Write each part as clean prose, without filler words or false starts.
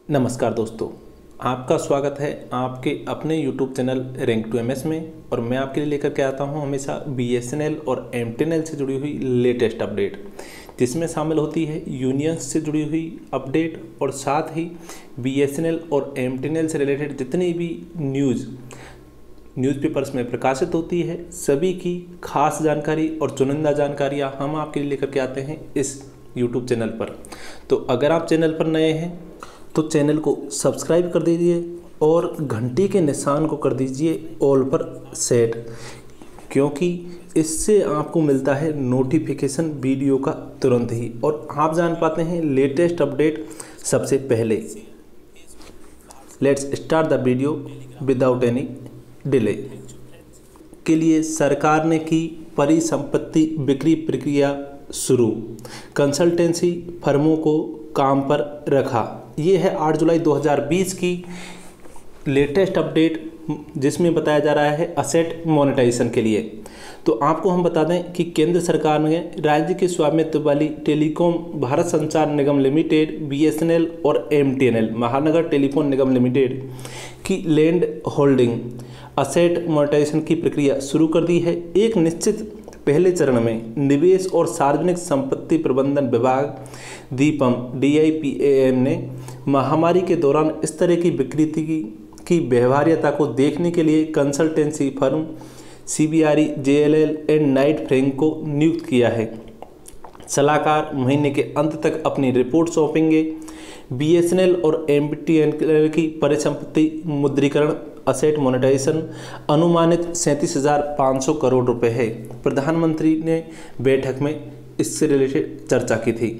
नमस्कार दोस्तों, आपका स्वागत है आपके अपने YouTube चैनल रैंक टू एमएस में। और मैं आपके लिए लेकर के आता हूं हमेशा BSNL और MTNL से जुड़ी हुई लेटेस्ट अपडेट, जिसमें शामिल होती है यूनियंस से जुड़ी हुई अपडेट और साथ ही BSNL और MTNL से रिलेटेड जितनी भी न्यूज़पेपर्स में प्रकाशित होती है सभी की खास जानकारी और चुनिंदा जानकारियाँ हम आपके लिए लेकर के आते हैं इस YouTube चैनल पर। तो अगर आप चैनल पर नए हैं तो चैनल को सब्सक्राइब कर दीजिए और घंटी के निशान को कर दीजिए ऑल पर सेट, क्योंकि इससे आपको मिलता है नोटिफिकेशन वीडियो का तुरंत ही और आप जान पाते हैं लेटेस्ट अपडेट सबसे पहले। Let's start the video without any delay. के लिए सरकार ने की परिसंपत्ति बिक्री प्रक्रिया शुरू, कंसल्टेंसी फर्मों को काम पर रखा। ये है 8 जुलाई 2020 की लेटेस्ट अपडेट, जिसमें बताया जा रहा है असेट मोनेटाइजेशन के लिए। तो आपको हम बता दें कि केंद्र सरकार ने राज्य के स्वामित्व वाली telecom Bharat Sanchar Nigam limited BSNL और MTNL Mahanagar telephone Nigam limited की लैंड होल्डिंग असेट मोनेटाइजेशन की प्रक्रिया शुरू कर दी है। एक निश्चित पहले चरण में निवेश और सार्वजनिक संपत्ति प्रबंधन विभाग DIPAM ने महामारी के दौरान इस तरह की विकृति की व्यवहार्यता को देखने के लिए consultancy firm CBRE JLL and Knight Frank को नियुक्त किया है। सलाहकार महीने के अंत तक अपनी रिपोर्ट सौंपेंगे। BSNL और MTNL की परिसंपत्ति मुद्रीकरण असेट मोनेटाइजेशन अनुमानित 37,500 करोड़ रुपए है। प्रधानमंत्री ने बैठक में इससे रिलेटेड चर्चा की थी।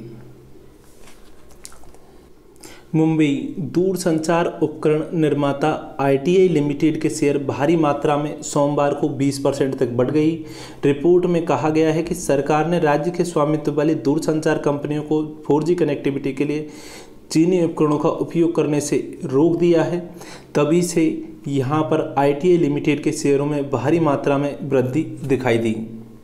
मुंबई दूरसंचार उपकरण निर्माता ITI लिमिटेड के शेयर भारी मात्रा में सोमवार को 20% तक बढ़ गई। रिपोर्ट में कहा गया है कि सरकार ने राज्य के स्वामित्व वाली दूरसंचार कंपनियों को 4G कनेक्टिविटी के लिए चीनी उपकरणों का उपयोग करने से रोक दिया है। तभी से यहाँ पर ITI लिमिटेड के शेयरों में भारी मात्रा में वृद्धि दिखाई दी।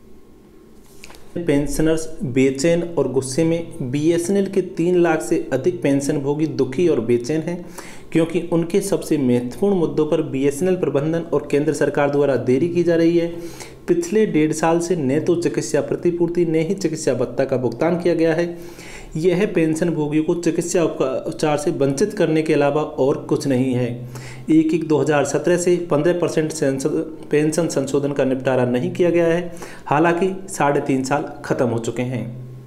पेंशनर्स बेचैन और गुस्से में। BSNL के 3 लाख से अधिक पेंशनभोगी दुखी और बेचैन हैं, क्योंकि उनके सबसे महत्वपूर्ण मुद्दों पर BSNL प्रबंधन और केंद्र सरकार द्वारा देरी की जा रही है। पिछले 1.5 साल से न तो चिकित्सा प्रतिपूर्ति न ही चिकित्सा भत्ता का भुगतान किया गया है। यह पेंशनभोगियों को चिकित्सा उपचार से वंचित करने के अलावा और कुछ नहीं है। 1/1/2017 से 15% पेंशन संशोधन का निपटारा नहीं किया गया है, हालांकि 3.5 साल खत्म हो चुके हैं।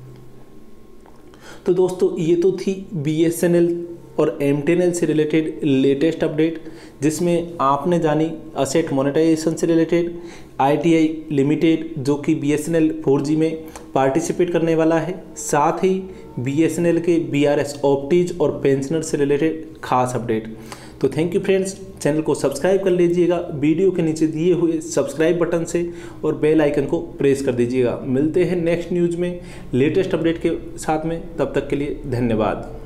तो दोस्तों, ये तो थी BSNL और MTNL से रिलेटेड लेटेस्ट अपडेट, जिसमें आपने जानी असेट मोनेटाइजेशन से रिलेटेड ITI लिमिटेड जो कि BSNL 4G में पार्टिसिपेट करने वाला है, साथ ही BSNL के BRS ऑप्टीज और पेंशनर से रिलेटेड खास अपडेट। तो थैंक यू फ्रेंड्स, चैनल को सब्सक्राइब कर लीजिएगा वीडियो के नीचे दिए हुए सब्सक्राइब बटन से और बेल आइकन को प्रेस कर दीजिएगा। मिलते हैं नेक्स्ट न्यूज़ में लेटेस्ट अपडेट के साथ में, तब तक के लिए धन्यवाद।